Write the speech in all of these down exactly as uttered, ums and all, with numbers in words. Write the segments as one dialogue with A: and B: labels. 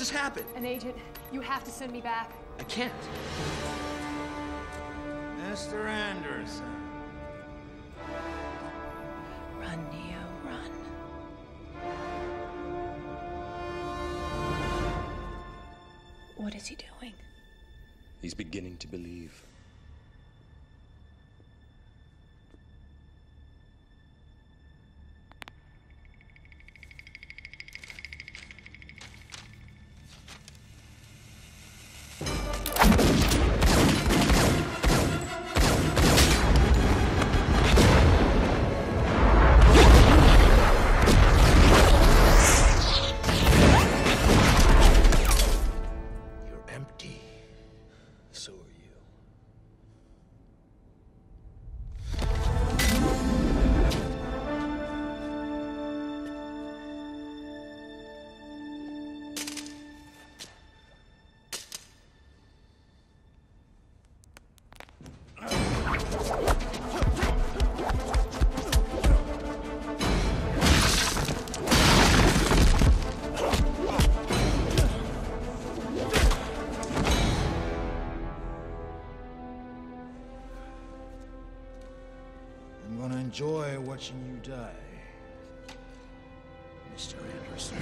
A: just happened?
B: An agent. You have to send me back.
A: I can't.
C: Mister Anderson.
B: Run, Neo, run. What is he doing?
D: He's beginning to believe.
C: Enjoy watching you die, Mister Anderson.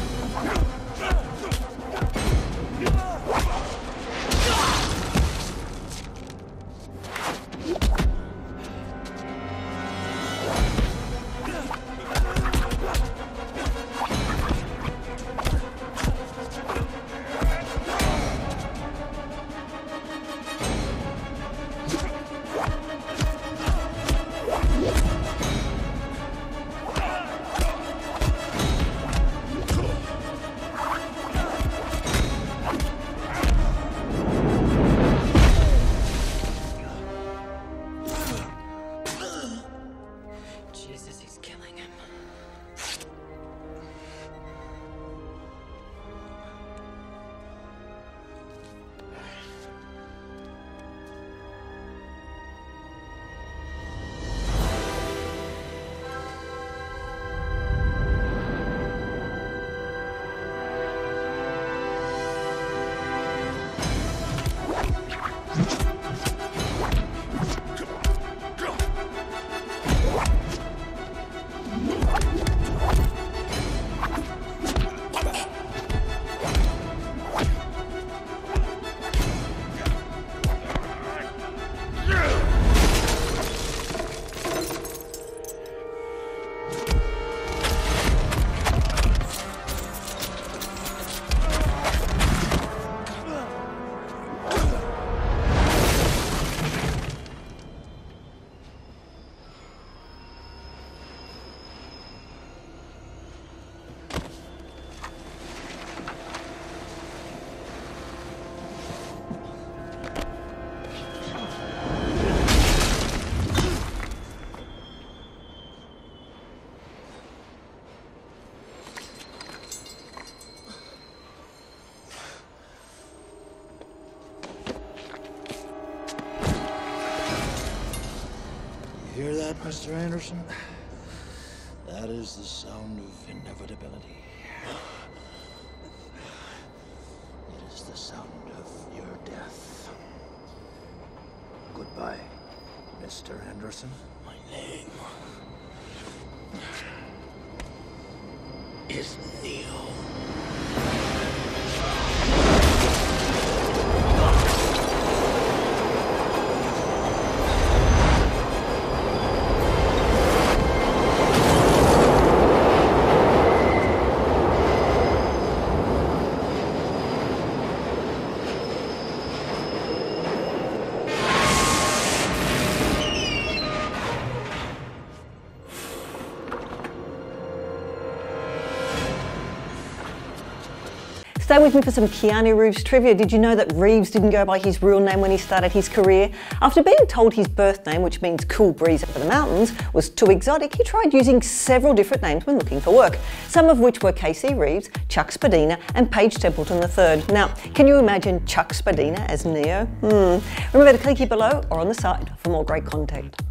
C: Hear that, Mister Anderson? That is the sound of inevitability. It is the sound of your death. Goodbye, Mister Anderson.
D: My name is Neo.
E: Stay with me for some Keanu Reeves trivia. Did you know that Reeves didn't go by his real name when he started his career? After being told his birth name, which means cool breeze over the mountains, was too exotic, he tried using several different names when looking for work, some of which were K C Reeves, Chuck Spadina and Paige Templeton the third. Now, can you imagine Chuck Spadina as Neo? Hmm. Remember to click here below or on the side for more great content.